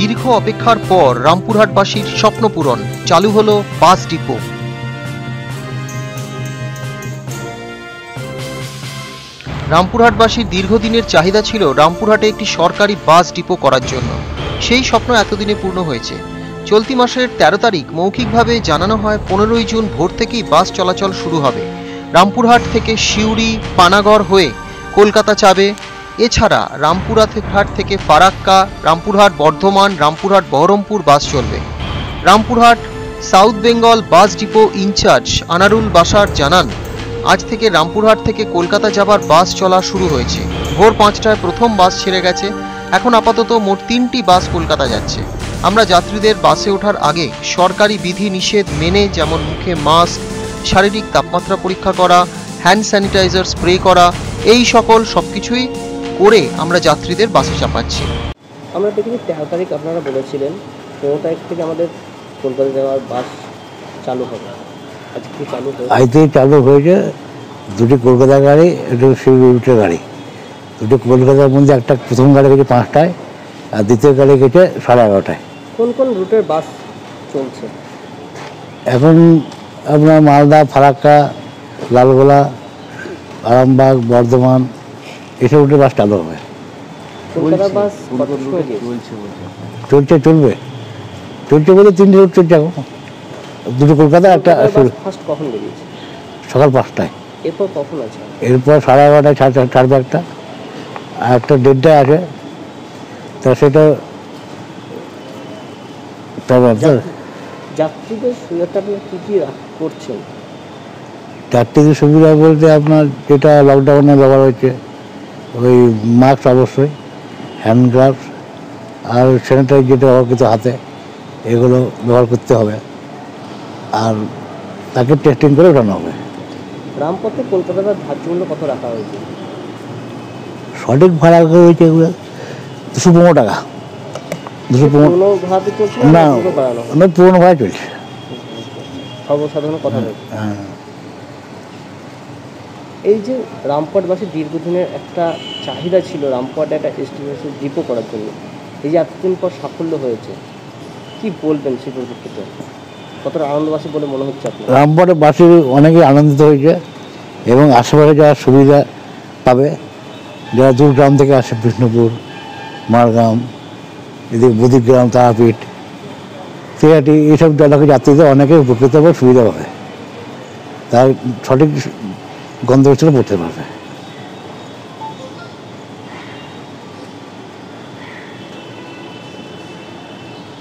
দীর্ঘ অপেক্ষার পর রামপুরহাটবাসীর স্বপ্নপূরণ, চালু হলো বাস ডিপো। রামপুরহাটবাসীর দীর্ঘদিনের চাহিদা ছিল রামপুরহাটে একটি সরকারি বাস ডিপো করার জন্য। সেই স্বপ্ন এতদিনে পূর্ণ হয়েছে। চলতি মাসের 13 তারিখ মৌখিকভাবে জানানো হয় 15ই জুন ভোর থেকেই বাস চলাচল শুরু হবে। রামপুরহাট থেকে সিউড়ি, পানাগড় হয়ে কলকাতা যাবে। এছাড়া রামপুরহাট থেকে ফারাক্কা, রামপুরহাট বর্ধমান, রামপুরহাট বহরমপুর বাস চলবে। Rampurhat south Bengal bus depot incharge Anarul Bashar জানান, আজ থেকে রামপুরহাট থেকে কলকাতা যাবার বাস চলা শুরু হয়েছে। ভোর 5টায় প্রথম বাস ছেড়ে গেছে। এখন আপাতত মোট 3টি বাস কলকাতা যাচ্ছে। আমরা যাত্রীদের বাসে ওঠার আগে সরকারি বিধি নিষেধ মেনে, যেমন মুখে মাস্ক, শারীরিক তাপমাত্রা পরীক্ষা করা, হ্যান্ড স্যানিটাইজার স্প্রে করা, এই সবকিছুই করে আমরা যাত্রীদের বাসে চাপাচ্ছি। আমরা দেখি 13 তারিখ আপনারা বলেছিলেন 15 তারিখ থেকে আমাদের কলকাতা যাওয়ার বাস চালু হবে। আজকে চালু হয়েছে? আজকে চালু হয়েছে। দুটি কলকাতা গাড়ি, একটা শিউড়ি রুটের গাড়ি। দুটো কলকাতার মধ্যে একটা প্রথম গাড়ি গেছে 5টায়, আর দ্বিতীয় গাড়ি গেছে 11:30টায়। কোন কোন রুটের বাস চলছে এখন? আপনার মালদা, ফারাক্কা, লালগোলা, আরামবাগ, বর্ধমান, এসব রুটের বাস চালু হবে। কলকাতার বাস চলছে বলে 3টে রুট চলছে এখন। দুটো কলকাতা, একটা ফার্স্ট কখন বেরিয়েছে? সকাল 5টায়। এরপর কখন আছে? এরপর 11:30টায়, 11:30, আর একটা 1:30টায় আছে। তা সেটা যাত্রীদের সুবিধা কি কি করছেন? যাত্রীদের সুবিধা বলতে আপনার যেটা লকডাউনে ব্যবহার হয়েছে, ওই মাস্ক অবশ্যই, হ্যান্ড গ্লাভস আর স্যানিটাইজার যেটা ব্যবহার করতে হাতে, এগুলো ব্যবহার করতে হবে। আর তাকে টেস্টিং করে ওঠানো হবে। রামপথে কলকাতার ধার্য মূল্য কত রাখা হয়েছে? সঠিক ভাড়া হয়েছে 215 টাকা। 215 না, পুরোনো ভাড়া চলছে। সর্বসাধারণ কথা বলছে। এই যে রামপুরহাটবাসী দীর্ঘদিনের একটা চাহিদা ছিল রামপুরহাটে একটা এসটিএস ডিপো করার জন্য, এই যে এতদিন পর সাফল্য হয়েছে, কি বলবেন সেই পরিপ্রেক্ষিতে? কতটা আনন্দবাসী বলে মনে হচ্ছে আপনার? রামপুরহাটবাসী অনেকেই আনন্দিত হয়েছে এবং আশেপাশে যারা সুবিধা পাবে, যারা দূর গ্রাম থেকে আসে, বিষ্ণুপুর, মারগ্রাম, এদিকে বুদিগ্রাম, তারাপীঠ, তেহাটি, এইসব জায়গাকে যাত্রীদের অনেকে উপকৃত হবে, সুবিধা পাবে, তার সঠিক গন্তব্যস্থলে পড়তে পারবে।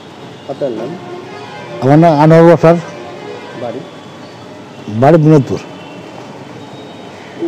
আপনার নাম? আমার নাম আনোয়ার বাশার, বাড়ি বিনোদপুর।